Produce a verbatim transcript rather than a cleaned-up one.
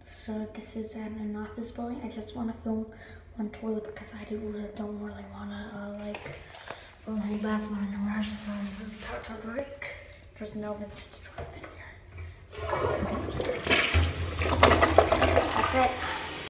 So this is at an office building. I just want to film one toilet because I do, uh, don't really want to uh, like film the whole bathroom in the garage. So this is Toto break. There's no vintage toilets anymore.